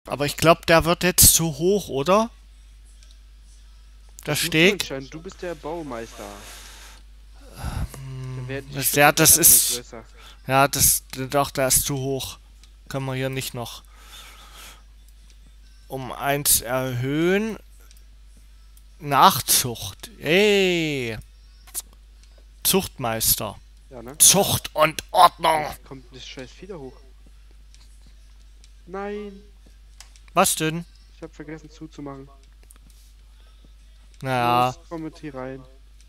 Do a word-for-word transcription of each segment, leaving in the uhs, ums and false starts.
Aber ich glaube, der wird jetzt zu hoch, oder? Der Das musst du Steg. entscheiden. Du bist der Baumeister. Dann werden die Das, Schiffe ja, bald das einfach nur ist... größer. Ja, das... Doch, der ist zu hoch. Können wir hier nicht noch um eins erhöhen. Nachzucht. Ey. Zuchtmeister. Ja, ne? Zucht und Ordnung. Jetzt kommt das scheiß Fieder hoch. Nein, Was denn? ich habe vergessen zuzumachen. Naja. Los, komm mit hier rein.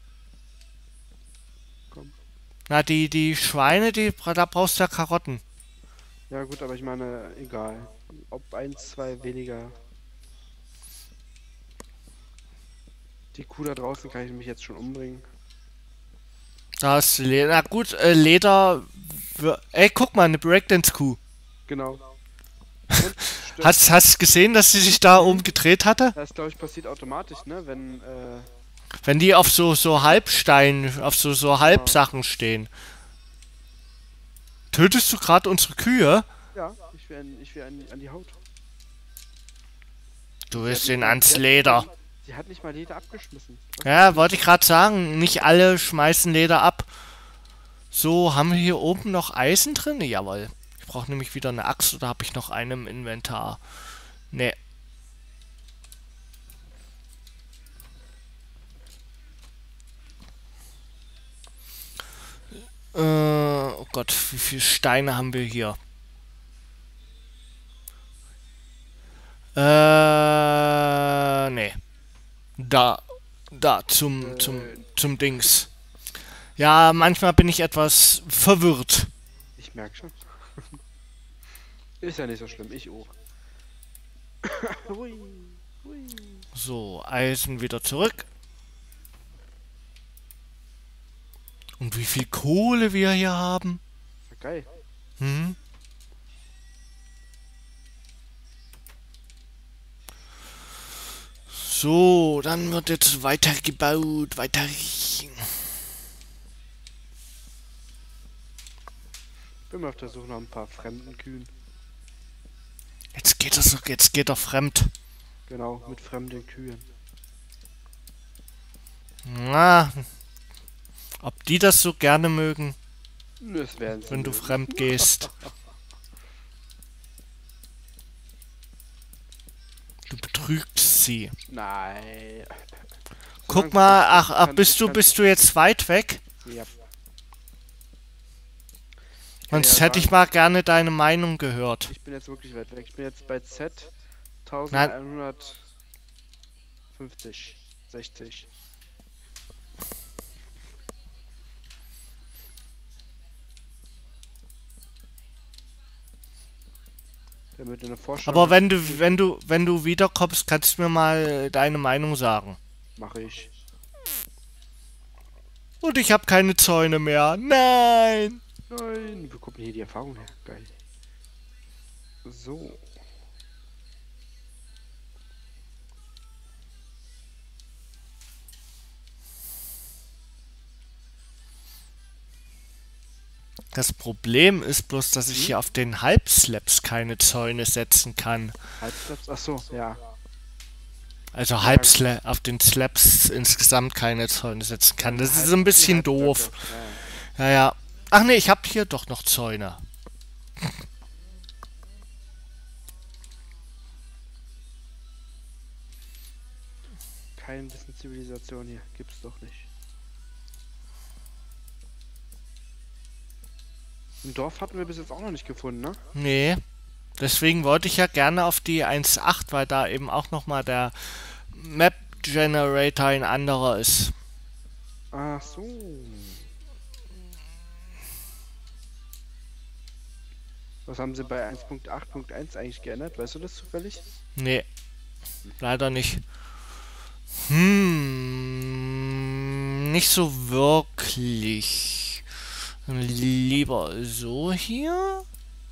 Komm. Na, die, die Schweine, die, da brauchst du ja Karotten. Ja gut, aber ich meine, egal. Ob eins, zwei weniger. Die Kuh da draußen kann ich mich jetzt schon umbringen. Da hast du Leder. Na gut, äh, Leder. wir- Ey, guck mal, eine Breakdance-Kuh. Genau. Und stört. Hast, hast gesehen, dass sie sich da umgedreht hatte? Das glaube ich passiert automatisch, ne? Wenn, äh, Wenn die auf so, so Halbstein, auf so, so genau. Halbsachen stehen. Tötest du gerade unsere Kühe? Ja, ich will, an, ich will an, an die Haut. Du Sie hat willst nicht ihn mal- ans sie hat- Leder. Sie hat nicht mal Leder abgeschmissen. Was Ja, wollte ich gerade sagen. Nicht alle schmeißen Leder ab. So, haben wir hier oben noch Eisen drin? Jawohl. Ich brauche nämlich wieder eine Axt oder habe ich noch eine im Inventar? Ne. Äh, oh Gott, wie viele Steine haben wir hier? Äh, nee. Da, da, zum, zum, Schön. zum Dings. Ja, manchmal bin ich etwas verwirrt. Ich merke schon. Ist ja nicht so schlimm, ich auch. Hui, hui. So, Eisen wieder zurück. Und wie viel Kohle wir hier haben? Ja, geil. Hm? So, dann wird jetzt weitergebaut, weiter. Bin mal auf der Suche nach ein paar fremden Kühen. Jetzt geht das, jetzt geht er fremd. Genau, mit fremden Kühen. Na, ob die das so gerne mögen, Das werden sie wenn du mögen. fremd gehst. Du betrügst sie. Nein. Guck Solange mal, sie ach, ach, kann- bist du, kann- bist du jetzt weit weg? Ja. Ich kann Sonst ja hätte ich sagen, mal gerne deine Meinung gehört. ich bin jetzt wirklich weit weg. Ich bin jetzt bei Z Nein. elfhundertfünfzig. sechzig. Damit du eine Vorstellung Aber wenn hast, du, wenn du, wenn du wiederkommst, kannst du mir mal deine Meinung sagen. mache ich. Und ich habe keine Zäune mehr. Nein! Nein, wir gucken hier die Erfahrung her. Geil. So. Das Problem ist bloß, dass ich Hm? hier auf den Halbslaps keine Zäune setzen kann. Halbslaps. Achso, ja. Also Halbsla auf den Slaps insgesamt keine Zäune setzen kann. Das ist so ein bisschen doof. Ja, ja. Ja, ja. Ach nee, ich habe hier doch noch Zäune. Kein bisschen Zivilisation hier. Gibt's doch nicht. Im Dorf hatten wir bis jetzt auch noch nicht gefunden, ne? Nee. Deswegen wollte ich ja gerne auf die eins Punkt acht, weil da eben auch nochmal der Map Generator ein anderer ist. Ach so. Was haben sie bei eins Punkt acht Punkt eins eigentlich geändert? Weißt du das zufällig? Nee, leider nicht. Hm, nicht so wirklich. Lieber so hier.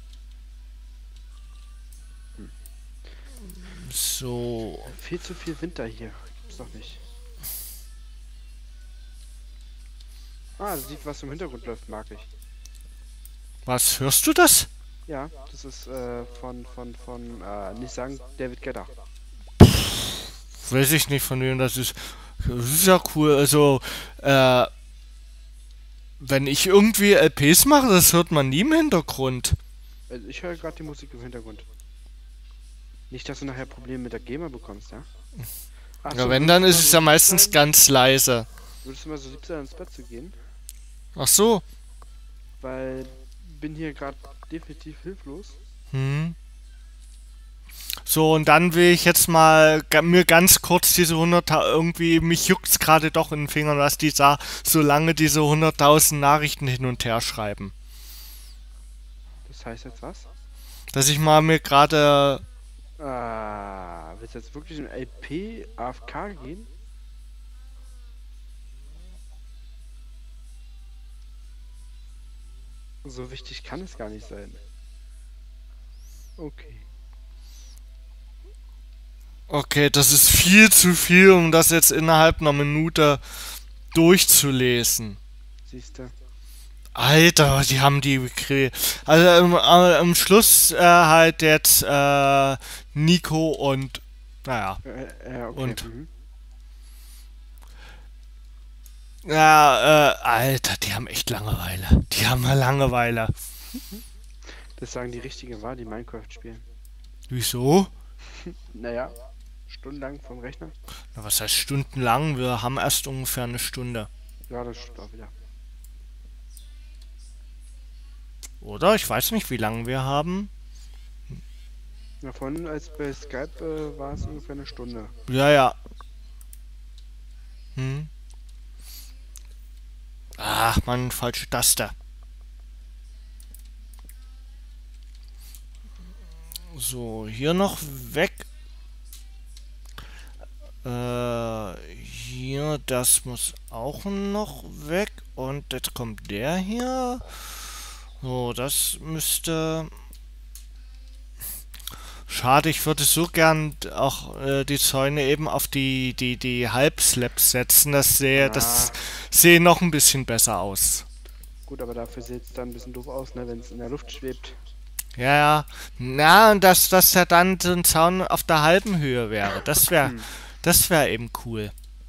So. Viel zu viel Winter hier. Gibt's doch nicht. Ah, du siehst, was im Hintergrund läuft, mag ich. Was, hörst du das? Ja, das ist äh, von, von, von, äh, nicht sagen, David Guetta. Weiß ich nicht, von wem das ist. Das ist ja cool. Also, äh, wenn ich irgendwie L Ps mache, das hört man nie im Hintergrund. Also ich höre gerade die Musik im Hintergrund. Nicht, dass du nachher Probleme mit der GEMA bekommst, ja? Ja, Achso, wenn, würdest dann du ist mal es so ja lieb meistens sein? ganz leise. Würdest du mal so lieb sein, ins Bett zu gehen? Ach so. Weil bin hier gerade definitiv hilflos. Hm. So, und dann will ich jetzt mal ga- mir ganz kurz diese hundert, irgendwie, mich juckt's gerade doch in den Fingern, was die da so lange diese hunderttausend Nachrichten hin und her schreiben. Das heißt jetzt was? Dass ich mal mir gerade, Ah, willst du jetzt wirklich ein L P A F K gehen? So wichtig kann es gar nicht sein. Okay. okay, das ist viel zu viel, um das jetzt innerhalb einer Minute durchzulesen. Siehst du? Alter, die haben die gekriegt. Also im, äh, im Schluss äh, halt jetzt äh, Nico und, naja, Äh, äh, okay. und, Mhm. ja, äh, Alter, die haben echt Langeweile. Die haben mal Langeweile. Das sagen die richtigen wahr, die Minecraft spielen. Wieso? Naja, stundenlang vom Rechner. Na, was heißt stundenlang? Wir haben erst ungefähr eine Stunde. Ja, das stimmt auch wieder. Oder? Ich weiß nicht, wie lange wir haben. Ja, vorhin als bei Skype äh, war es ungefähr eine Stunde. Ja, ja. Hm. Ach, Mann, falsche Taste. So, hier noch weg. Äh, hier, das muss auch noch weg. Und jetzt kommt der hier. So, das müsste... Schade, ich würde so gern auch äh, die Zäune eben auf die, die, die Halbslaps setzen. Das sähe, das Ah, sähe noch ein bisschen besser aus. gut, aber dafür sieht es dann ein bisschen doof aus, ne, wenn es in der Luft schwebt. Ja, ja. Na, und dass, dass ja dann so ein Zaun auf der halben Höhe wäre. Das wäre, Hm. das wäre eben cool.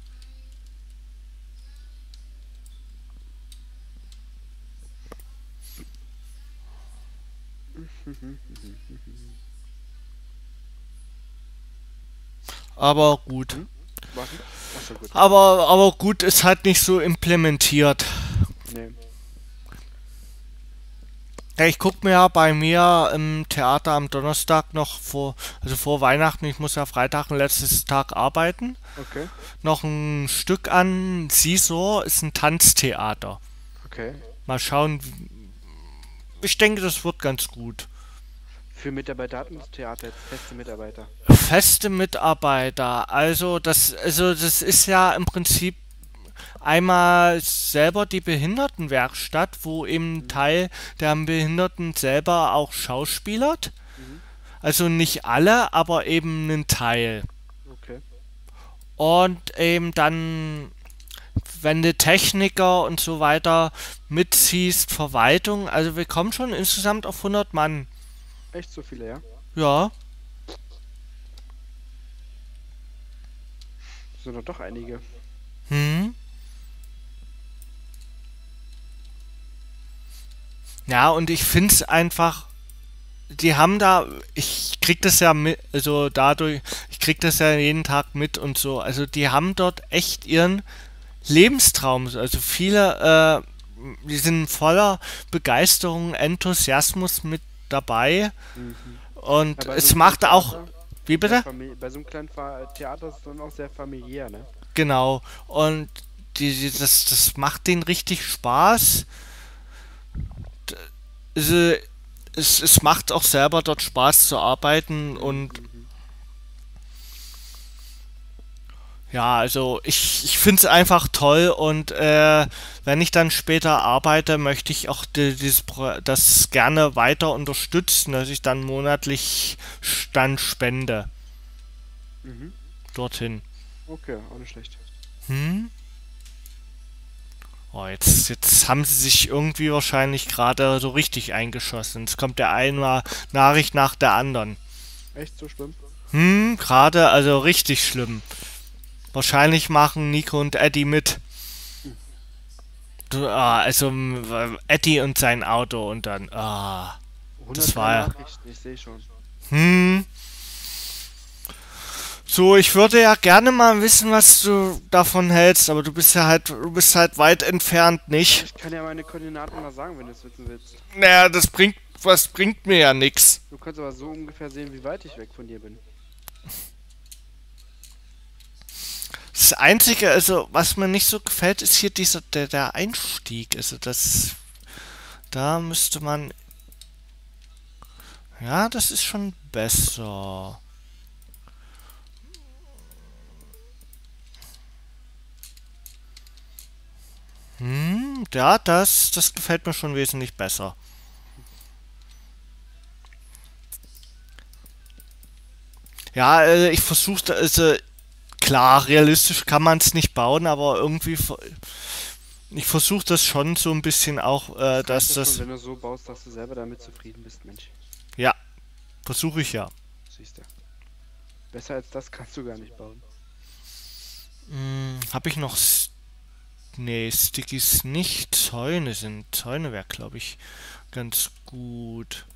Aber gut. Hm? Was? Achso, gut. Aber, aber gut, ist halt nicht so implementiert. Nee. Ja, ich gucke mir ja bei mir im Theater am Donnerstag noch vor, also vor Weihnachten, ich muss ja Freitag und letztes Tag arbeiten, Okay. noch ein Stück an. Seesaw ist ein Tanztheater. Okay. Mal schauen. Ich denke, das wird ganz gut. Für Mitarbeiter hatten das Theater jetzt feste Mitarbeiter. Feste Mitarbeiter, also das, also das ist ja im Prinzip einmal selber die Behindertenwerkstatt, wo eben ein Mhm. Teil der Behinderten selber auch schauspielert. Mhm. Also nicht alle, aber eben ein Teil. Okay. Und eben dann, wenn du Techniker und so weiter mitziehst, Verwaltung, also wir kommen schon insgesamt auf hundert Mann. Echt so viele, ja? Ja. Das sind doch doch einige. Hm. Ja, und ich finde es einfach, die haben da, ich krieg das ja mit, also dadurch, ich krieg das ja jeden Tag mit und so, also die haben dort echt ihren Lebenstraum, also viele, äh, die sind voller Begeisterung, Enthusiasmus mit dabei Mhm. Ja, und bei so es einem kleinen macht auch, Theater, wie sehr bitte? famili- bei so einem kleinen Fa Theater ist es dann auch sehr familiär, ne? Genau, und die, die, das, das macht denen richtig Spaß. Also, es, es macht auch selber dort Spaß zu arbeiten Mhm. und Mhm. ja, also ich, ich finde es einfach toll und äh, wenn ich dann später arbeite, möchte ich auch die, dieses, Pro- das gerne weiter unterstützen, dass ich dann monatlich dann spende dorthin. Okay, auch nicht schlecht. Hm? Oh, jetzt, jetzt haben sie sich irgendwie wahrscheinlich gerade so richtig eingeschossen. Es kommt der eine Nachricht nach der anderen. Echt so schlimm? Hm, gerade, also richtig schlimm. Wahrscheinlich machen Nico und Eddie mit. Du, ah, also m, Eddie und sein Auto und dann, ah, das hundertdrei war ja. Nachrichten, ich sehe schon. Hm. So, ich würde ja gerne mal wissen, was du davon hältst, aber du bist ja halt, du bist halt weit entfernt, nicht? Ich kann ja meine Koordinaten mal sagen, wenn du es wissen willst. Naja, das bringt, was bringt mir ja nix. Du kannst aber so ungefähr sehen, wie weit ich weg von dir bin. Das Einzige, also, was mir nicht so gefällt, ist hier dieser, der, der Einstieg. Also, das, da müsste man, ja, das ist schon besser. Hm, ja, das, das gefällt mir schon wesentlich besser. Ja, äh, ich versuche, also, klar, realistisch kann man es nicht bauen, aber irgendwie, ver- ich versuche das schon so ein bisschen auch, äh, Das reicht dass ja schon, das, wenn du so baust, dass du selber damit zufrieden bist, Mensch. ja, versuche ich ja. Siehst du. Besser als das kannst du gar nicht bauen. Hm, habe ich noch, S- nee, Stickies nicht, Zäune sind, Zäune wäre, glaube ich, ganz gut.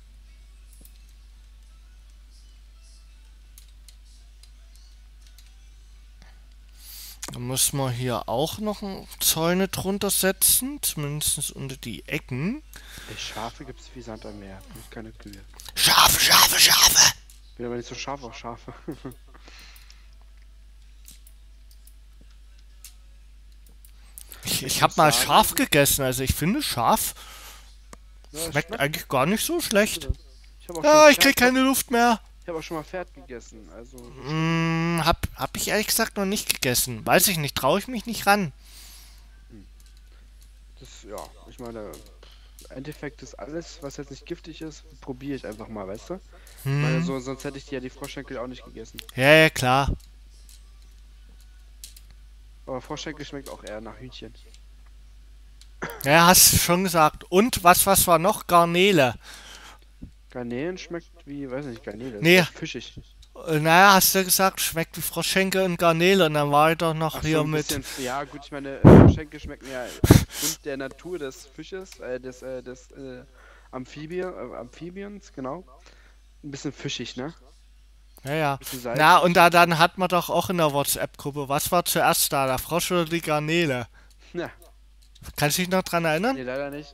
Dann muss man hier auch noch ein Zäune drunter setzen, zumindest unter die Ecken. Ey, Schafe gibt's wie Sand am Meer, bloß keine Kühe. Schafe, Schafe, Schafe! Bin aber nicht so scharf auf Schafe. Ich, Ich ich habe muss mal sagen- Schaf gegessen, also ich finde Schaf Ja, es schmeckt eigentlich gar nicht so schlecht. Ich habe auch, Ja, schon ich krieg Pferd- keine Luft mehr. ich hab auch schon mal Pferd gegessen, also. Hm, hab, hab ich ehrlich gesagt noch nicht gegessen. Weiß ich nicht, traue ich mich nicht ran. Das, ja, ich meine, im Endeffekt ist alles, was jetzt nicht giftig ist, probiere ich einfach mal, weißt du? Weil Hm. so, sonst hätte ich dir ja die Froschschenkel auch nicht gegessen. Ja, ja, klar. Aber Froschschenkel schmeckt auch eher nach Hühnchen. Ja, hast du schon gesagt. Und was, was war noch? Garnele. Garnelen schmeckt wie, weiß nicht, Garnele. ist Nee. doch fischig. Äh, Naja, hast du gesagt, schmeckt wie Froschschenkel und Garnele. Und dann war ich doch noch Ach hier so, ein mit. bisschen, ja gut, ich meine, äh, Froschschenkel schmecken ja aufgrund der Natur des Fisches, äh, des, äh, des äh, Amphibie, äh, Amphibiens, genau. Ein bisschen fischig, ne? Ja, ja. Bisschen salzig. Na, und da dann hat man doch auch in der WhatsApp-Gruppe. Was war zuerst da, der Frosch oder die Garnele? Ja, Kannst du dich noch dran erinnern? nee, leider nicht.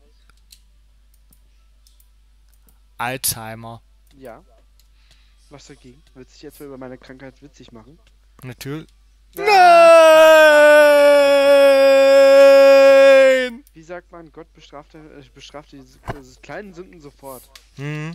Alzheimer. Ja. Was dagegen? Willst du dich jetzt mal über meine Krankheit witzig machen? Natürlich. Ja. Nein! Wie sagt man, Gott bestrafte, äh, bestrafte diese, diese kleinen Sünden sofort. Hm.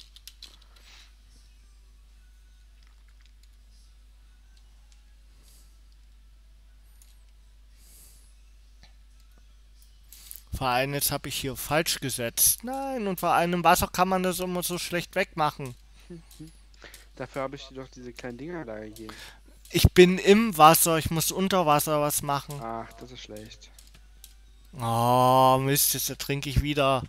Vor allem, jetzt habe ich hier falsch gesetzt. Nein, und vor allem im Wasser kann man das immer so schlecht wegmachen. Dafür habe ich dir doch diese kleinen Dinger da gegeben. Ich bin im Wasser, ich muss unter Wasser was machen. Ach, das ist schlecht. Oh, Mist, jetzt ertrinke ich wieder.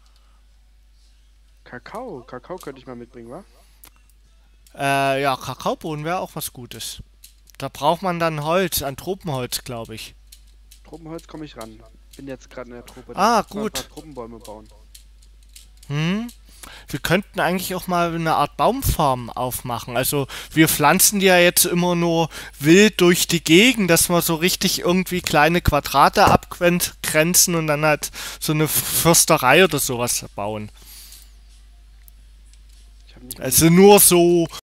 Kakao, Kakao könnte ich mal mitbringen, wa? Äh, ja, Kakaobohnen wäre auch was Gutes. Da braucht man dann Holz, ein Tropenholz, glaube ich. Tropenholz komme ich ran. Bin jetzt gerade in der Truppe. Ah, muss mal gut. Ein paar Tropenbäume bauen. Hm? Wir könnten eigentlich auch mal eine Art Baumfarm aufmachen. Also wir pflanzen die ja jetzt immer nur wild durch die Gegend, dass wir so richtig irgendwie kleine Quadrate abgrenzen und dann halt so eine Försterei oder sowas bauen. Ich habe nicht Also nur so